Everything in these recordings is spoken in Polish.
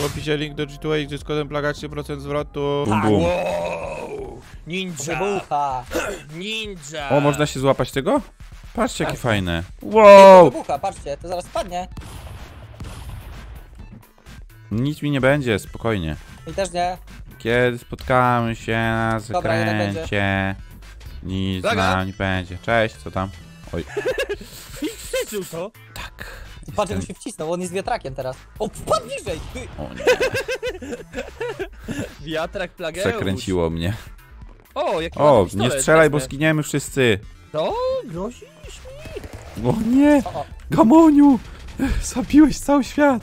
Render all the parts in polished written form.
W opisie link do G2A, gdzie z kodem plaga 3% zwrotu. Bum, Tak. bum. Wow! Ninja! Wybucha. Ninja! O, można się złapać tego? Patrzcie, jakie Tak. fajne. To Wow! wybucha, patrzcie, to zaraz spadnie. Nic mi nie będzie, spokojnie. I też nie. Kiedy spotkamy się na Dobra, jednak będzie. zakręcie, nic Plaga? nam nie będzie. Cześć, co tam? Oj, Przeczył to! tak. Patrz jak się wcisnął, on jest wiatrakiem teraz. O, wpadł niżej! Ty. O nie, Wiatrak plageusz. przekręciło mnie. O, jaki O, ładny nie pistolet, strzelaj, bo wezmę. zginiemy wszyscy. To? Grozisz mi? O nie, O, Gamoniu! Zabiłeś cały świat.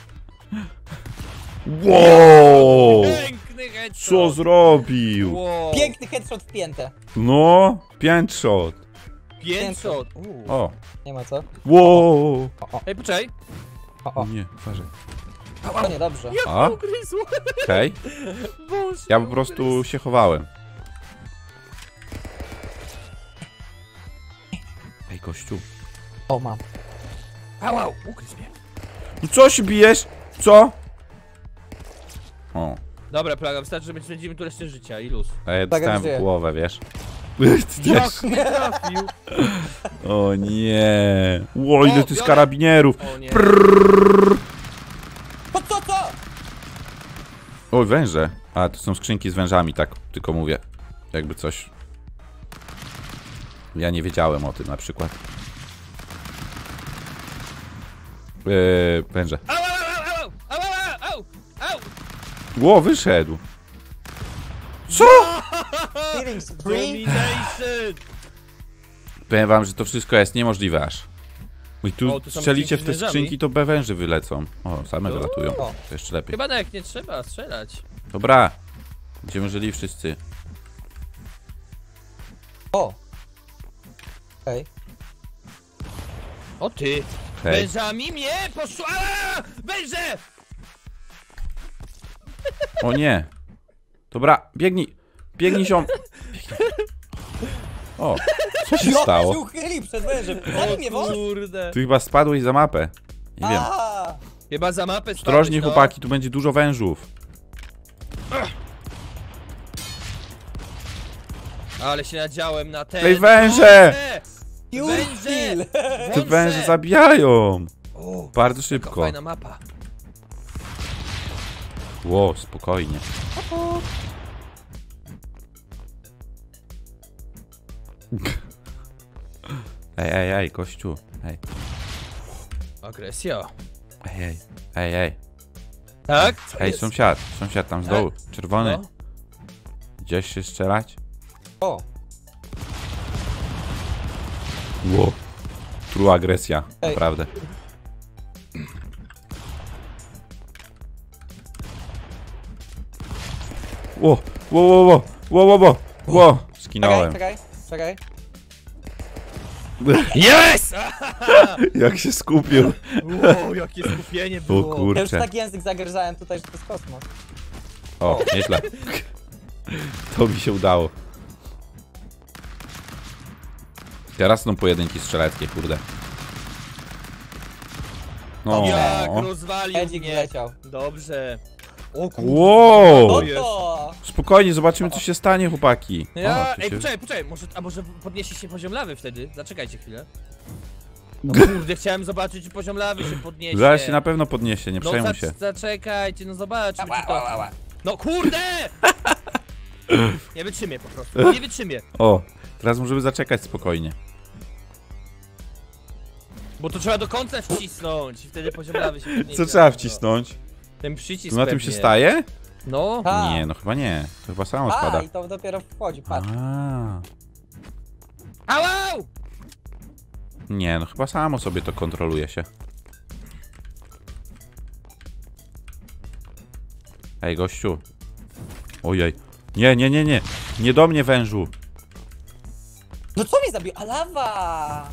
Wow! Piękny headshot! Co zrobił? Wow. piękny headshot w piętę. No, piętrzot. Piętshot! O, Nie ma co. wow! Ej, poczekaj! O, Nie, uważaj. to niedobrze. Jak A? to ugryzło! Okej. Wąż Ja mnie po prostu ugryzł. się chowałem. Ej, gościu. O, mam. Au, ugryzł mnie. No co się bijesz? Co? O, Dobra, plaga, wystarczy, że spędzimy tu resztę życia i luz. a ja Tak dostałem jak w żyję. głowę, wiesz? Ty też. Jak mnie trafił! O nie. Ło, ile O, tu jest biorę. karabinierów. O nie. Prrrr. Co? Oj, węże. A, to są skrzynki z wężami, tak tylko mówię. Jakby coś. Ja nie wiedziałem o tym na przykład. Węże. Au! Ło, wyszedł. Co? Killing spree. Domination! Powiem wam, że to wszystko jest niemożliwe aż. I tu O, tu są strzelicie w skrzynki te z wężami. skrzynki, to B węży wylecą. O, same O. wylatują. To jeszcze lepiej. Chyba jak nie trzeba strzelać. Dobra. Będziemy żyli wszyscy. O. Okej. O ty! Hej. Wężami mnie poszło! Aaa! Węże! O nie. Dobra, biegnij. Biegnij ziom. Biegnij. O, co się Ja się stało? uchyli przed wężem. Zabił mnie wąż? Kurde. Ty chyba spadłeś za mapę. Nie wiem. A, Chyba za mapę Ostrożnie, spadłeś, no. chłopaki, tu będzie dużo wężów. Ale się nadziałem na ten... Ej, węże! you Węże! kill. Te węże zabijają. O, Bardzo jaka szybko. fajna mapa. Ło, spokojnie. Ej, gościu. Ej, Agresja. ej. Tak? Ej, sąsiad tam z dołu. Czerwony. No. Gdzieś się strzelać? O, Ło. True agresja, Ej. naprawdę. Ło. Skinąłem. czekaj. Yes! Jak się skupił. Wow, jakie skupienie O było. Ja już kurczę. tak język zagryzałem tutaj, że to jest kosmos. O, nieźle. To mi się udało. Teraz są pojedynki strzeleckie, kurde. No. Jak rozwalił Edzik mnie. wleciał. Dobrze. O kurde. Wow. No jest. to! Spokojnie, zobaczymy co się stanie, chłopaki. Ja, O, tu ej, się... poczekaj, może podniesie się poziom lawy wtedy? Zaczekajcie chwilę. No kurde, chciałem zobaczyć, czy poziom lawy się podniesie. Zaraz się na pewno podniesie, nie No przejmuj się. zaczekajcie, no zobaczmy, czy to... No kurde! Nie wytrzymię po prostu, nie wytrzymię. O, teraz możemy zaczekać spokojnie. Bo to trzeba do końca wcisnąć i wtedy poziom lawy się podniesie. Co trzeba wcisnąć? Ten przycisk Tu na tym pewnie. się staje? No. A, Nie, no chyba nie. To chyba samo spada. i to dopiero wchodzi, patrz. A. Au! Nie, no chyba samo sobie to kontroluje się. Ej, gościu. Ojej. Nie. Nie do mnie, wężu. No co mnie zabił? A lawa!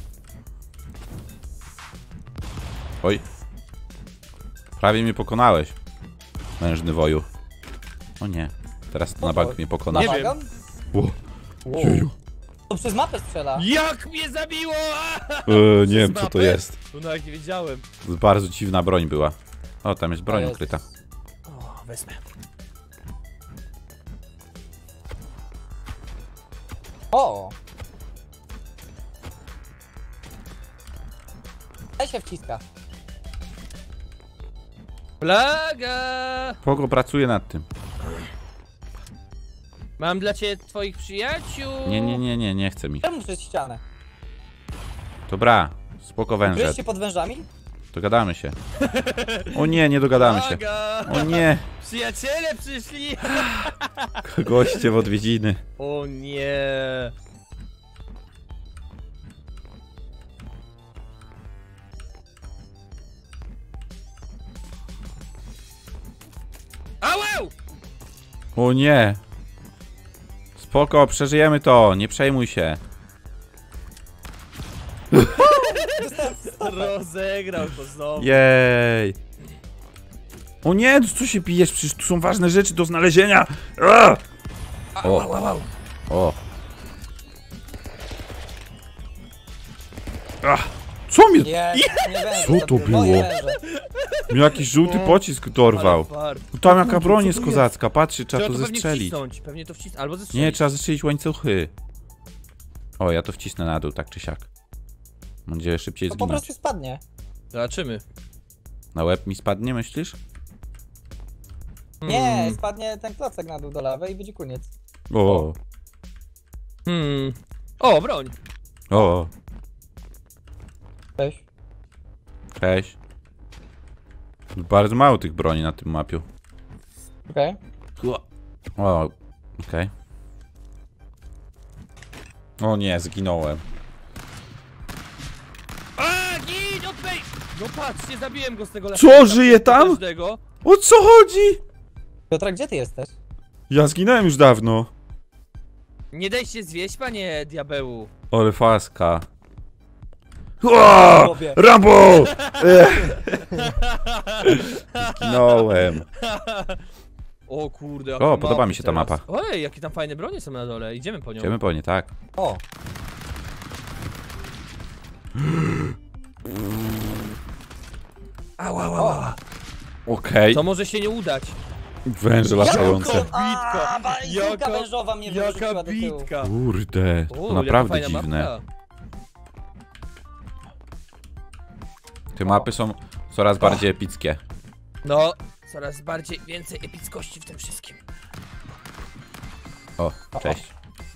Oj. Prawie mnie pokonałeś. Mężny woju. O nie. Teraz to na bank mnie pokona. Nie Na wiem. wagon? Ło. Wow. Jeju. To przez mapę strzela. Jak mnie zabiło! Nie wiem co to mapę? jest. No nawet nie wiedziałem. Bardzo dziwna broń była. O, tam jest broń To jest- ukryta. wezmę. O! Daj się wciska. Plaga! Pogo pracuje nad tym. Mam dla ciebie twoich przyjaciół. Nie chce mi. Czemu przez ścianę? Dobra, spoko wężet. Kryjesz się pod wężami? Dogadamy się. O nie dogadamy się. Plaga! O nie, Przyjaciele przyszli! goście w odwiedziny. O nie! Ałał! O nie. Spoko, przeżyjemy to, nie przejmuj się. Rozegrał to znowu. Jej. O nie, co się bijesz? Przecież tu są ważne rzeczy do znalezienia. O. O. Co mnie? Nie, nie węże. Co to było? Moje węże. Mnie jakiś żółty pocisk dorwał. Tam jaka broń jest kozacka, patrzcie, trzeba to pewnie zestrzelić. wcisnąć, pewnie to wcisnąć, albo zestrzelić. Nie, trzeba zestrzelić łańcuchy. O, ja to wcisnę na dół, tak czy siak. Będzie szybciej To po zginąć. prostu spadnie. Zobaczymy. Na łeb mi spadnie, myślisz? Nie, spadnie ten klocek na dół do lawy i będzie koniec. O, O, broń. o, Cześć. cześć. Bardzo mało tych broni na tym mapiu. Okej. O, okej. O nie, zginąłem. A, git, odbej! No patrz, nie zabiłem go z tego Co, żyje tam? Każdego. O co chodzi? Piotra, gdzie ty jesteś? Ja zginąłem już dawno. Nie daj się zwieść, panie diabełu. Ale faska. O, Robię. Rambo! Zginąłem. O kurde, O, jakie podoba mi mapy się ta teraz. mapa. Ojej, jakie tam fajne bronie są na dole, idziemy po nią. Idziemy po nie, tak. O, Ała. Okej. To może się nie udać. Węże latające. Bitka. Jaka wężowa mnie wyrzuciła Jaka do tyłu. bitka. Kurde, to O, naprawdę jaka fajna dziwne. mapka. Te mapy są coraz bardziej epickie. No, coraz bardziej więcej epickości w tym wszystkim. O, cześć.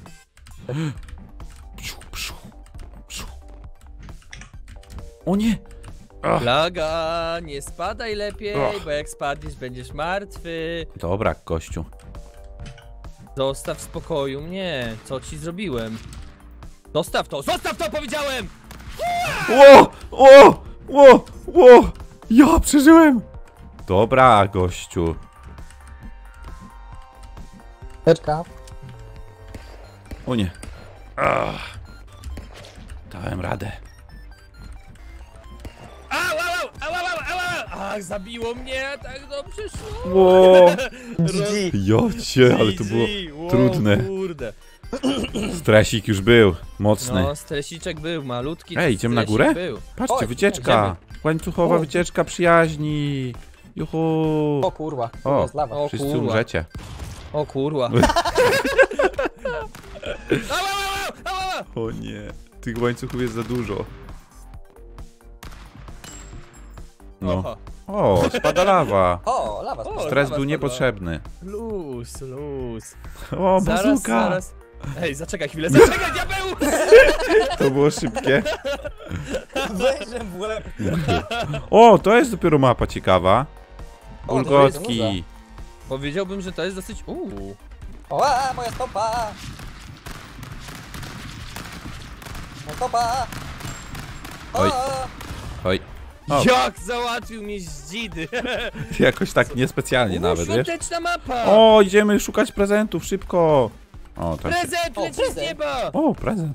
O nie! Plaga, nie spadaj lepiej, Och. bo jak spadniesz, będziesz martwy. Dobra, gościu. Zostaw w spokoju mnie, co ci zrobiłem? Zostaw to, powiedziałem! Ło! O! Ło! Ło! Ja przeżyłem! Dobra, gościu. Teczka. O nie. Dałem radę. Ach, zabiło mnie, tak dobrze szło. Ło! GG. Jocie, ale to było Wow, trudne. Kurde. Stresik już był. Mocny. No, stresiczek był, malutki. Ej, idziemy na stresik górę? Był. Patrzcie, Oj, wycieczka. Łańcuchowa O. wycieczka przyjaźni. Juhu. O kurwa, O. to jest lawa. O Wszyscy kurwa. umrzecie. O kurwa. Ała. O nie. Tych łańcuchów jest za dużo. No. Oho. O, spada lawa. O, lawa. O, spadła. Stres lawa był spadła. niepotrzebny. Luz. O, bazuka. Zaraz. Ej, zaczekaj chwilę, diabeł! To było szybkie. Wężem w łeb. O, to jest dopiero mapa ciekawa. O, to jest Bulgotki. Powiedziałbym, że to jest dosyć... O, a, moja stopa. Moja stopa. O, Oj. Oj. O. Jak załatwił mnie z dzidy! Jakoś tak niespecjalnie nawet, wiesz? Świąteczna mapa! O, idziemy szukać prezentów, szybko. O, tak. Prezent O, leci z prezent. nieba! O, prezent.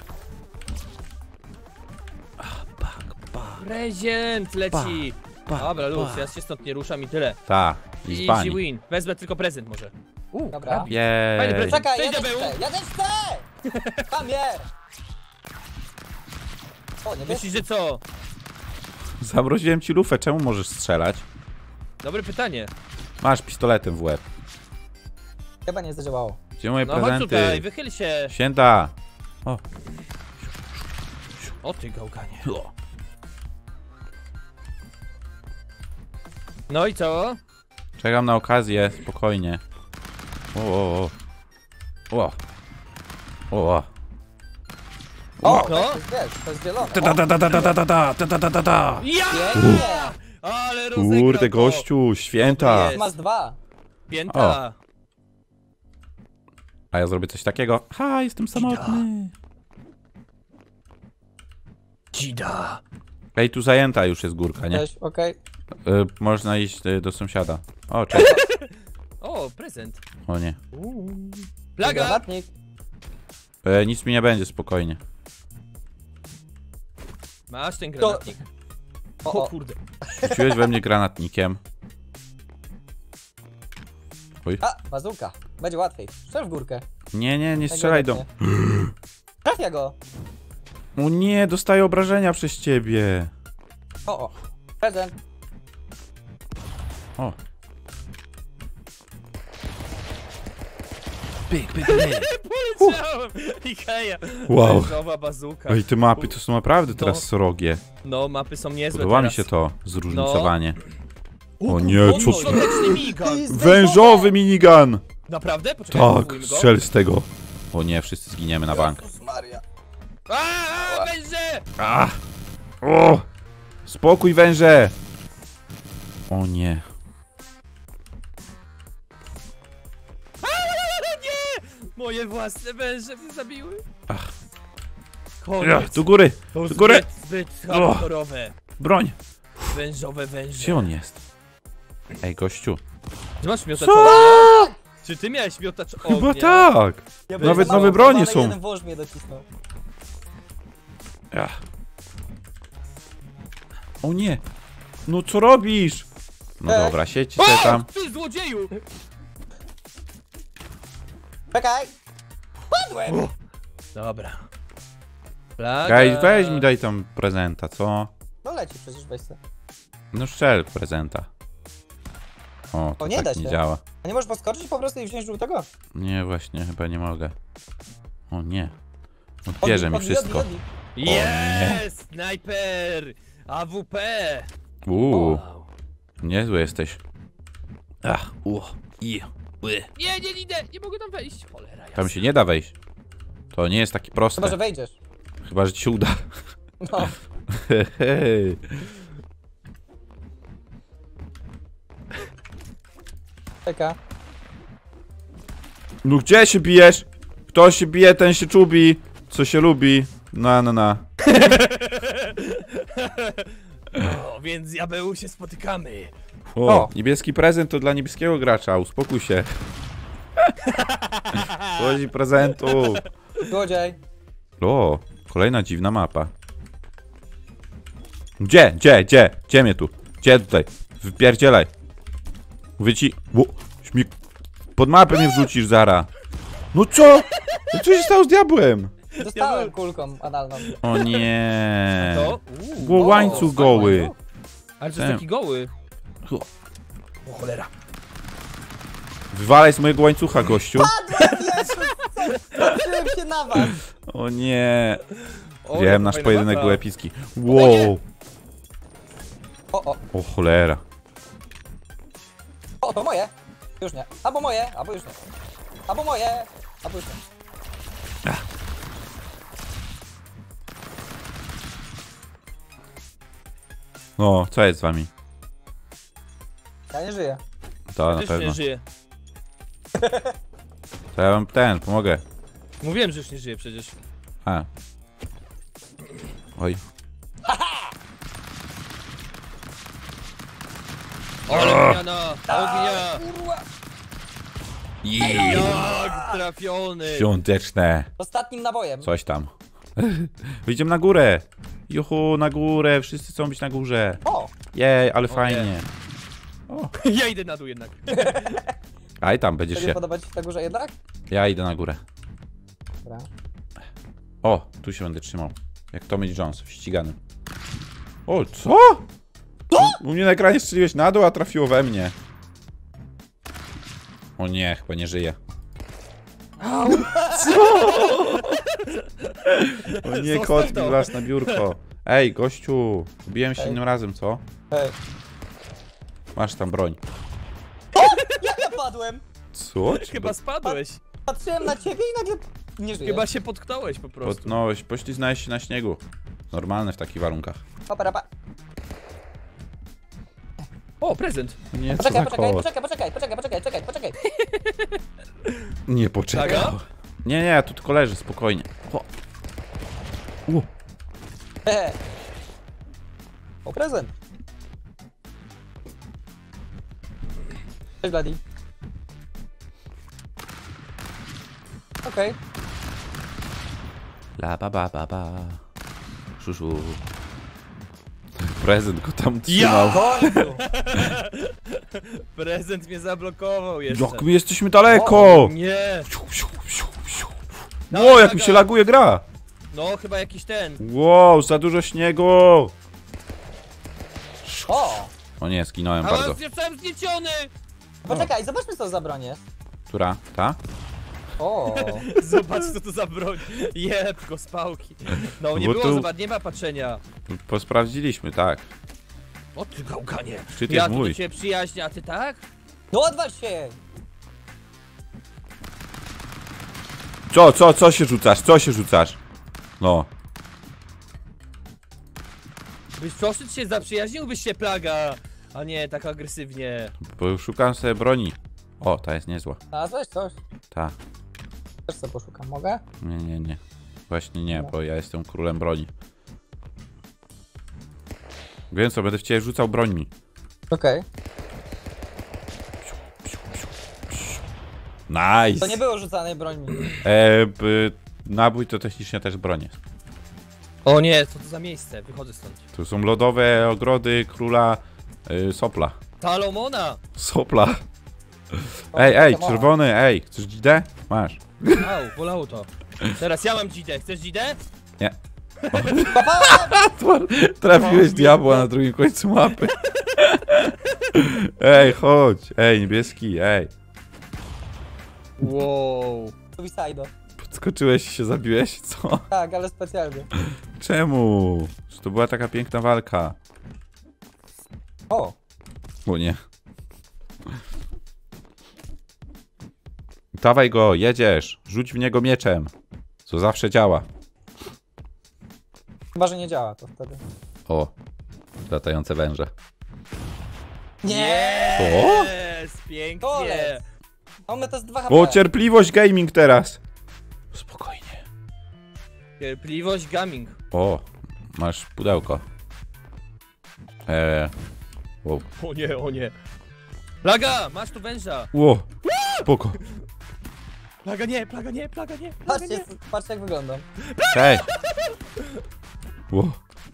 Prezent leci! Dobra, luz, ja się stąd nie ruszam i tyle. Ta, i z Easy pani. win. Wezmę tylko prezent może. Dobra. Fajny Jej. prezent. Czekaj, Cześć, ja też diabeł. chcę, ja też chcę! Tam je! O, nie wiesz? Myślisz, że co? Zamroziłem ci lufę, czemu możesz strzelać? Dobre pytanie. Masz pistoletem w łeb. Chyba nie zadziałało. Gdzie moje No chodź prezenty? tutaj, wychyl się. Święta! O, O ty gałganie. No i co? czekam na okazję, spokojnie. O. O. O. O, No. to jest, wiesz, to jest zielone. Ja! Pięknie. Ale rozegrał Kurde, to. gościu, święta. Jest. Masz 2. Pięta. A ja zrobię coś takiego. Ha, jestem samotny. Dzida. Ej, tu zajęta już jest górka, nie? Cześć, okej. Można iść do sąsiada. O, cześć. O, prezent. O nie. Plaga! Granatnik. Nic mi nie będzie, spokojnie. Masz ten granatnik. O, O o. kurde. Rzuciłeś we mnie granatnikiem. Oj. A, bazuka. Będzie łatwiej. Strzel w górkę. Nie strzelaj do... Trafia go. O nie, dostaję obrażenia przez ciebie. O. Prezent. O. Poleciałem! Ikeja. Wow. Wężowa bazuka. Ej, te mapy to są naprawdę teraz srogie. No, mapy są niezłe Podoba mi teraz. się to zróżnicowanie. O nie, O, co... słoneczny minigun. Wężowy minigun! Naprawdę? Poczekaj, Tak, spróbujmy go. strzel z tego. O nie, wszyscy zginiemy na bank. Jezus Maria. A, węże! A! O! Spokój, węże! O nie. Nie! Moje własne węże mnie zabiły. Ach. Ja, Koniec. do góry! To do góry! zbyt hardkorowe. Broń! Wężowe węże. Gdzie on jest? Ej, gościu. Ty masz miotacz Co? ognia? Czy ty miałeś miotacz ognia? Chyba tak! Ja Nawet byłem za nowe mało bronie wkopany, są. Jeden wąż mnie docisnął. Ach. O nie! No co robisz? No Ej. dobra, siedź se tam. Ty złodzieju! Czekaj. Padłem. Dobra. Plaga. Gaj, weź mi daj tam prezenta, co? No leci przecież, weź se. No strzel prezenta. O, to O, nie tak da nie się. działa. A nie możesz podskoczyć po prostu i wziąć żółtego? Nie, właśnie, chyba nie mogę. O nie. Odbierze mi Odbij, wszystko. odbij. Jest! Snajper! AWP! Uuu, Wow. niezły jesteś. Ach, Nie idę! Nie mogę tam wejść! Cholera jasna. Tam się nie da wejść. To nie jest takie Chyba, że proste. wejdziesz. Chyba, że ci się uda. No. Hej. Czeka. No gdzie się bijesz? Kto się bije, ten się czubi. Co się lubi. Na. O, więc diabeł się spotykamy. O, niebieski prezent to dla niebieskiego gracza. Uspokój się. Chodzi prezentu. Złodziej. O, kolejna dziwna mapa. Gdzie mnie tu? Gdzie tutaj? Wypierdzielaj. Mówię ci... Pod mapę mnie wrzucisz, zara. No co? Co się stało z diabłem? Dostałem kulką analną. O nie. To? Było łańcuch goły. Ale to jest taki goły. O. O cholera. Wywalaj z mojego łańcucha, gościu. Patrzyłem się na was. O nie. O, Wiem, jaka nasz fajna pojedynek mapa. był epicki. Wow. O, O cholera. o, to moje. Już nie. Albo moje, albo już nie. Albo moje, albo już nie. No, co jest z wami? Ja nie żyję. To na Też pewno. nie żyje. To ja wam pomogę. Mówiłem, że już nie żyje przecież. A. Oj. Ale zmiana ognia! Kurwa. Jak trafiony! Świąteczne. Ostatnim nabojem. Coś tam. Wyjdziemy na górę. Juhu, na górę. Wszyscy chcą być na górze. O, Jej, ale nie. fajnie. Ja idę na dół jednak. Aj tam, będziesz będzie się. podobać ci na górze jednak? Ja idę na górę. Dobra. O, tu się będę trzymał. Jak Tommy Jones w ściganym. O, co? U mnie na ekranie strzeliłeś na dół, a trafiło we mnie. O nie, chyba nie żyje. Au! O nie, Zostaw kot mi to. wlazł na biurko. Ej, gościu, biłem się Ej. innym razem, co? Hej. Masz tam broń. Jak ja padłem? Co? Chyba spadłeś. Patrzyłem na ciebie i nagle nie żyję. Chyba się potknąłeś po prostu. Potnąłeś, pośliznałeś się na śniegu. Normalne w takich warunkach. Opa. O, prezent. Nie, co za Poczekaj. Nie poczekał. Plaga? Nie, tu tylko leży, spokojnie. O. Hehe. O, prezent. Cześć, Bloody. Okej. La ba. Szuszu. Prezent go tam trzymał. W końcu. Prezent mnie zablokował jeszcze. Jak my jesteśmy daleko! Nie. Ło, jak mi się laguje gra! No, chyba jakiś ten. Wow, za dużo śniegu! O! O nie, zginąłem A bardzo. zostałem znieciony! Poczekaj, zobaczmy co za broń jest. Która? Ta? O! Zobacz co to za broń. Jeb go z pałki. No nie Bo było, tu- zobacz, nie ma patrzenia. Posprawdziliśmy, tak. O ty gałganie. Szczyt Ja jest tu do mój. ciebie przyjaźnię, a ty tak? No odwal się! Co się rzucasz? Co się rzucasz? No. Byś proszę się zaprzyjaźniłbyś się, Plaga. A nie, tak agresywnie. Bo szukam sobie broni. O, ta jest niezła. Znalazłeś coś? Ta. Też sobie poszukam, mogę? Nie. Właśnie nie, bo ja jestem królem broni. Więc co, będę w ciebie rzucał brońmi. Okej. Nice! To nie było rzucanej broni. Nabój to technicznie też broń jest. O nie, co to za miejsce? Wychodzę stąd. Tu są lodowe ogrody króla Sopla. Talomona! Sopla. Ej, czerwony, ej, chcesz dzidę? Masz. Au, bolało to. Teraz ja mam dzidę. Chcesz dzidę? Nie. Trafiłeś diabła na drugim końcu mapy. Ej, chodź. Ej, niebieski, ej. Wow. Suicide. Podskoczyłeś i się zabiłeś? Co? Tak, ale specjalnie. Czemu? Że to była taka piękna walka. O! O nie. Dawaj go, jedziesz. Rzuć w niego mieczem. Co zawsze działa. Chyba, że nie działa to wtedy. O. Latające węże. Nie! O? Jest, pięknie. Kolec. Mamy to z 2 HP. O, cierpliwość gaming teraz. Spokojnie. Cierpliwość gaming. O, masz pudełko. Wow. O nie. Plaga, masz tu węża. Ło, spoko. Plaga nie, plaga nie, plaga nie. Patrzcie jak wyglądam. Hej. Ło.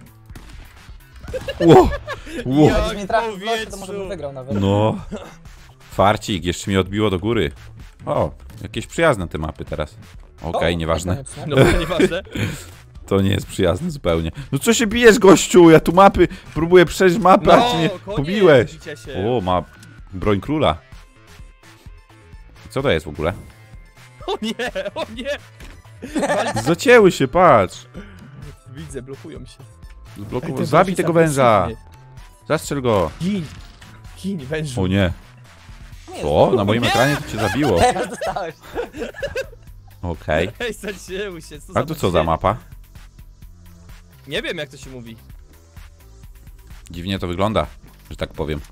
Ło. Ło. Ja- Jakbyś mnie trafił w powietrzu. locie, to może bym wygrał nawet. No. Farcik, jeszcze mi odbiło do góry. O, jakieś przyjazne te mapy teraz. Okej, O, nieważne. niekoniecznie. No to nieważne. To nie jest przyjazne zupełnie. No co się bijesz, gościu? Ja tu mapy, próbuję przejść mapę, a ty mnie koniec, pobiłeś. bicia się. O, ma broń króla. Co to jest w ogóle? O nie. Zacięły się, patrz. Widzę, blokują się. Zabij zabij tego węża. Zastrzel go. Gin, wężu. O nie. Nie, Co? Na moim ekranie to cię zabiło. Teraz dostałeś. Okej. Ej, zacięły się. A to co za mapa? Nie wiem jak to się mówi. Dziwnie to wygląda, że tak powiem.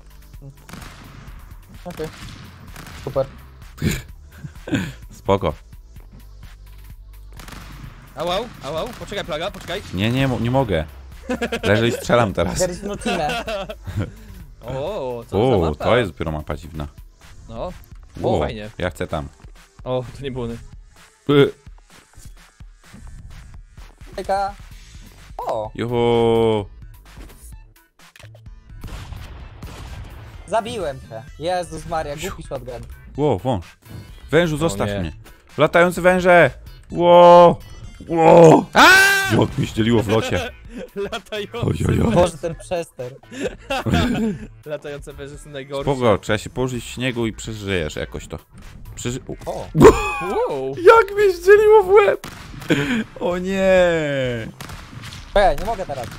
Okej. Super. Spoko. Au, poczekaj plaga, poczekaj. Nie mogę. Leżę i strzelam teraz. Versinutime. O, co za O, mapa. to jest dopiero mapa dziwna. No, O, fajnie. ja chcę tam. O, to nie było. Hejka. O! Juhu. Zabiłem cię. Jezus Maria, głupi shotgun. Ło, wąż. Wężu, zostaw nie. mnie. Latające węże. Ło. Jak mi ścieliło w locie. Latające. Ojojoj. Boże, ten przester. Latające węże są najgorsze. Spoko, trzeba się położyć w śniegu i przeżyjesz jakoś to. O, Wow. Jak mnie zdzieliło w łeb! O nie! ej, nie mogę teraz.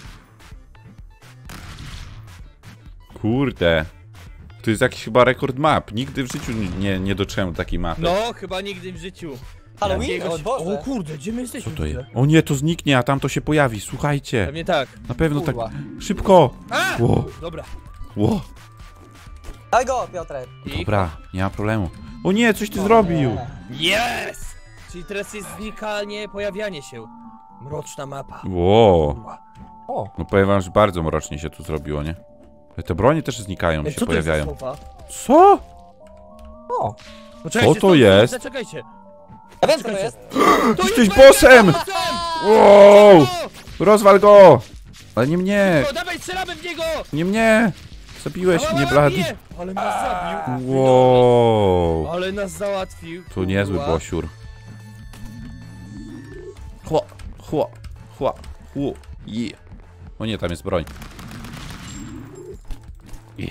Kurde. To jest jakiś chyba rekord map. Nigdy w życiu nie dotrzymałem do takiej mapy. No, chyba nigdy w życiu. Halloween? O O Boże. kurde, gdzie my Co jesteśmy? to jest? O nie, to zniknie, a tam to się pojawi. Słuchajcie. Pewnie tak. Na pewno tak. Kurwa. Szybko! A! Ło, Dobra. ło. Daj go, Piotrek. I... Dobra, nie ma problemu. O nie, coś ty zrobił! Nie. Yes! Czyli teraz jest znikanie, pojawianie się. Mroczna mapa. Ło. O, No powiem wam, że bardzo mrocznie się tu zrobiło, nie? Ale te bronie też znikają, Ej, się co to jest za pojawiają. słowa? Co? o. No, Co to jest? Zaczekajcie. Ja wiem, co to jest. To Jesteś jest bossem! bossem! Wow! Rozwal go! Ale nie mnie! No, dawaj, strzelamy w niego! Nie mnie! Zabiłeś Ała, mnie, ała, blady. bije! Ale nas zabił. Wow! Ale nas załatwił. To niezły kurwa. bosiur. Chła, chła, chła, chło, je. O nie, tam jest broń. Je.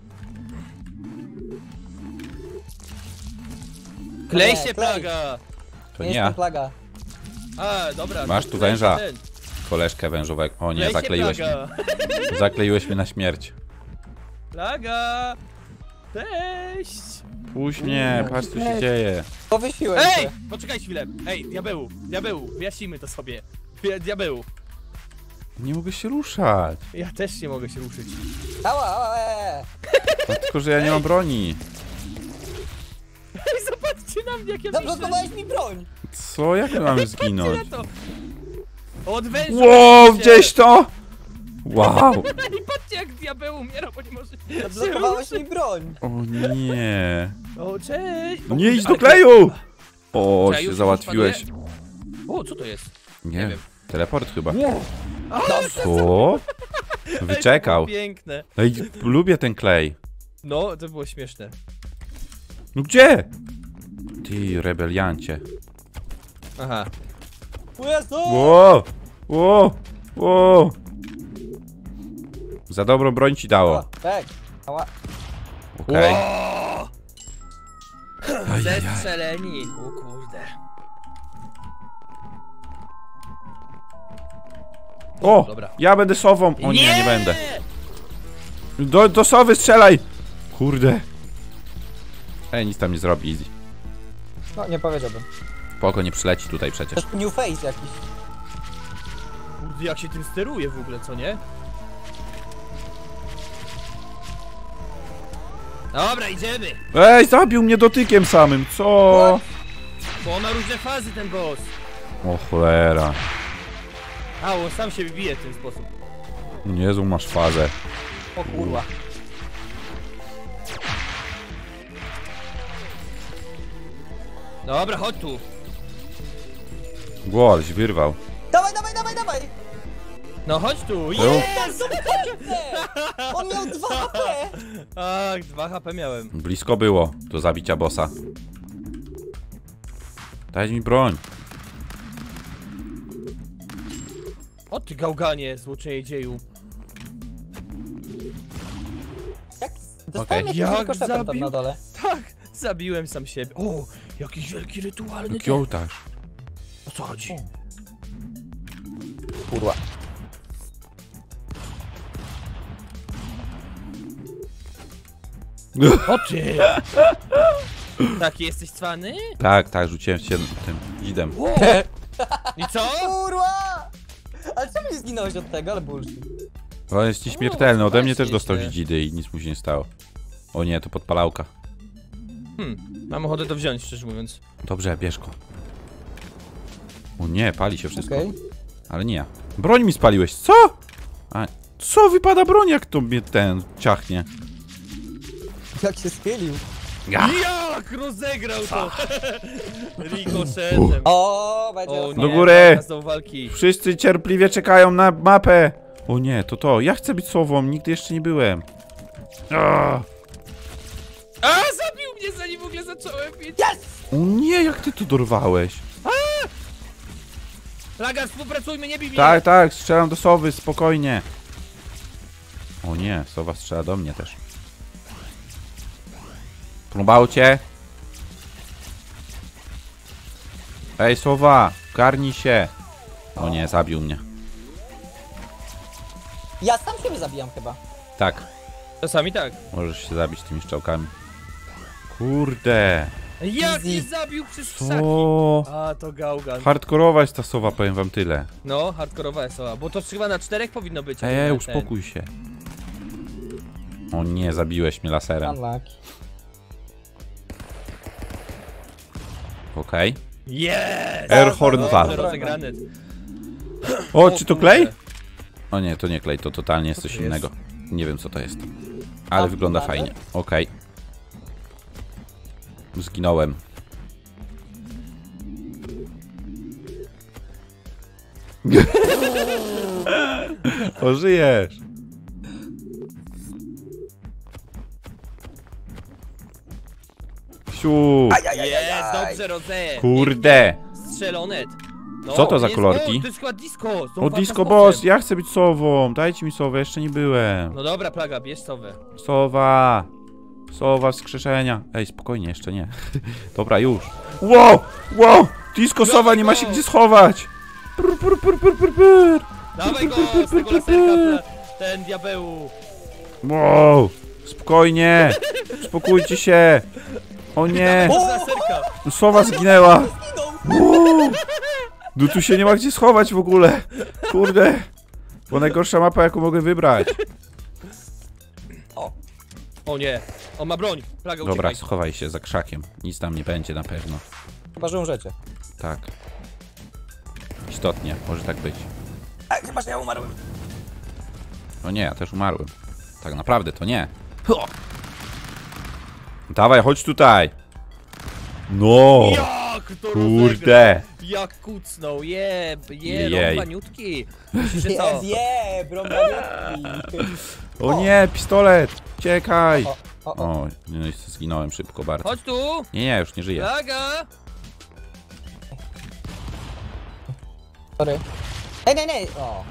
Klej Nie, się, klej. plaga! To Nie nie jestem ja. plaga. A, dobra. Masz to tu klej węża. się ten. Koleżkę wężowego. O nie, Klej się, zakleiłeś mnie. plaga. Zakleiłeś mnie na śmierć. Plaga! Cześć! Puść mnie, patrz co się dzieje. Powiesiłem Ej! się. Poczekaj chwilę. Ej, diabeł, wyjaśnijmy to sobie. Diabeł, Nie mogę się ruszać. ja też nie mogę się ruszyć. Ała, ała, No, tylko, że ja nie mam broni. Ej, zobaczcie na mnie, jak ja Dobrze, piszę. zdobyłeś mi broń. Co? Jak my mamy zginąć? Na to. Od węża Wow, się. gdzieś to! Wow! Ej, patrzcie jak diabeł umiera, bo nie może się Odblokowałeś mi ruszyć. broń. O nie! O, cześć! No nie idź do Ale- kleju! O, Kleju się się załatwiłeś. O, co to jest? Nie, wiem. teleport chyba. Wow. Co? Wyczekał. Ej, to było piękne. Ej, lubię ten klej. No, to było śmieszne. No gdzie? Ty, rebeliancie. Aha. O Jezu! Ło! Ło! Ło! Za dobrą broń ci dało. O, tak. Ała. Okej. Wow. Ajajaj. Zestrzeleni. O kurde. O! Dobra. Ja będę sową. O nie, nie będę. Do sowy strzelaj! Kurde. Ej, nic tam nie zrobi, easy. No, nie powiedziałbym. Spoko, nie przyleci tutaj przecież. To new face jakiś. Kurde, jak się tym steruje w ogóle, co nie? Dobra, idziemy. Ej, zabił mnie dotykiem samym, co? Bo on ma różne fazy, ten boss. O cholera. A, on sam się bije w ten sposób. Jezu, masz fazę. O kurwa. Dobra, chodź tu. Głoś wyrwał. Dawaj, dawaj, dawaj, dawaj! No chodź tu. Jezu, on miał 2 HP! Ach, 2 HP miałem. Blisko było do zabicia bossa. Daj mi broń. O ty gałganie, złoczynie dzieju. Jak? Dostałem Okej. jakimś Jak rykoszetem tam zabił? na dole. Tak, zabiłem sam siebie. O, jakiś wielki rytualny Jaki ten. ołtarz. O co chodzi? Kurwa. O ty! Taki jesteś cwany? Tak, tak, rzuciłem się tym idem. Wow. I co? Kurwa! Ale czemu nie zginąłeś od tego? Ale bullshit. On jest nieśmiertelny, ode mnie też właśnie dostał źle. dzidy i nic mu się nie stało. O nie, to podpalałka. Mam ochotę to wziąć, szczerze mówiąc. Dobrze, bierz go. O nie, pali się wszystko. Okej. Ale nie ja. Broń mi spaliłeś, co? A co wypada broń, jak to mnie ten ciachnie? Jak się schylił. Jak rozegrał to! Rikoszetem. O, będzie O ostro. nie, Do góry! do walki. Wszyscy cierpliwie czekają na mapę. O nie, to. Ja chcę być sową, nigdy jeszcze nie byłem. Ah! A, zabił mnie zanim w ogóle zacząłem bić. Yes! O nie, jak ty to dorwałeś? Plaga, współpracujmy, nie bij mnie! Tak, tak, strzelam do sowy, spokojnie. O nie, sowa strzela do mnie też. Próbował cię. Ej, sowa, garnij się. O nie, zabił mnie. Ja sam siebie zabijam chyba. Tak, Czasami tak. możesz się zabić tymi strzałkami. Kurde. Jak mnie Easy. zabił przez krzaki? Co? A, to gałgan. Hardkorowa jest ta sowa, powiem wam tyle. No, hardkorowa jest sowa, bo to chyba na 4 powinno być. Ej, ten. uspokój się. O nie, zabiłeś mnie laserem. Unlucky. Okej. Yes! Airhorn Dobrze, 2. Dobrze rozegrane. O, czy to kurde. klej? O nie, to nie klej, to totalnie jest coś to jest? innego. Nie wiem co to jest. Ale wygląda banner? fajnie. Okej. Zginąłem. Ożyjesz. Siu. Jest, dobrze rozegrane. Kurde. Strzelonet. No, Co to za jest- kolorki? O, to jest chyba disco. z tą O, Disco wartością. Boss, ja chcę być sową. Dajcie mi sowę, jeszcze nie byłem. No dobra, Plaga, bierz sowę. Sowa! Sowa wskrzeszenia. Ej, spokojnie, jeszcze nie. Dobra, już. Wow! Wow! Disco sowa, nie ma się gdzie schować! Prr, prr, prr, prr, prr, prr. Dawaj go z tego laserka, ten diabeł. Wow! Spokojnie! Spokójcie się! O nie! Z laserka. Sowa zginęła! Wow. No tu się nie ma gdzie schować w ogóle! Kurde! Bo najgorsza mapa, jaką mogę wybrać. O nie, on ma broń. Plaga, Dobra, uciekaj. schowaj się za krzakiem. Nic tam nie będzie na pewno. Chyba, że umrzecie. Tak. Istotnie, może tak być. A, chyba, że ja umarłem. No nie, ja też umarłem. Tak naprawdę to nie. Dawaj, chodź tutaj. No. Jak to rozegrał? Kurde. Jak kucnął, Jej. rąbaniutki. Myślisz, że co? brąbaniutki. O nie, pistolet. Uciekaj. O. O, no i zginąłem szybko bardzo. Chodź tu, Nie, już nie żyję. Plaga. Sorry. Nie. O.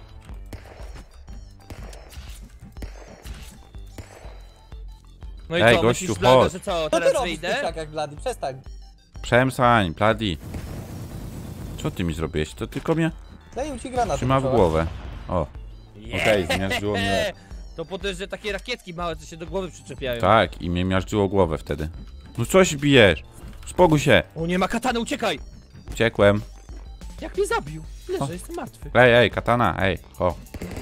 No i Ej, co, gościu, myślisz, Plaga, chodź. że co, Co ty teraz robisz w wyjdę? krzakach, Blady? Przestań. Przemsań, Bloody. Co ty mi zrobiłeś? To tylko mnie Daję ci granat. trzyma w głowę. O, Yeah. okej, zmiażdżyło mnie. To potem, że takie rakietki małe, co się do głowy przyczepiają. Tak, i mnie miażdżyło głowę wtedy. No co się bijesz? Spokój się. O nie, ma katany, uciekaj! Uciekłem. Jak mnie zabił? Leżę, O. jestem martwy. Ej, katana, ej, ho.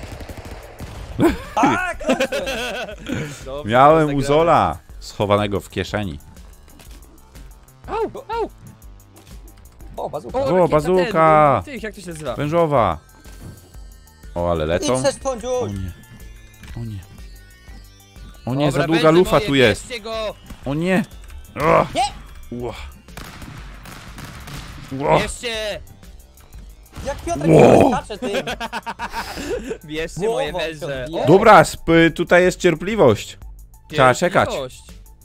Tak! Dobrze, Miałem rozegrane. uzola schowanego w kieszeni. Au, au! O, bazuka. O, rakieta bazuka! Tych, jak to się nazywa? Wężowa. O, ale lecą. Idź se O spądziuś. nie. O nie. O nie, Dobra, za długa węże lufa moje, tu jest. bierzcie go! O nie. O. Nie! Ło. Ło. Bierzcie! Jak Piotr Wow. skacze tym. Bierzcie moje Głową węże. się odbija. Dobra, tutaj jest cierpliwość. Trzeba czekać. Cierpliwość.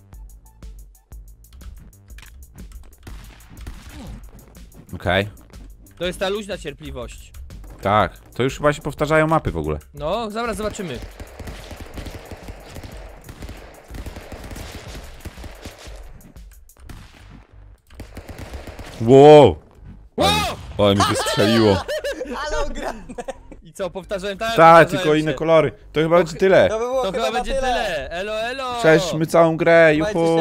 Okej. To jest ta luźna cierpliwość. Tak. To już chyba się powtarzają mapy w ogóle. No, zaraz zobaczymy. Wow. Wow! Ale mi wystrzeliło. Ale ograne. I co, powtarzałem tak? Tak, Powtarzałem tylko inne się. kolory. To chyba będzie tyle. To by było To chyba na będzie tyle. tyle. Elo, elo! Przejdźmy całą grę, Trzymajcie juhu.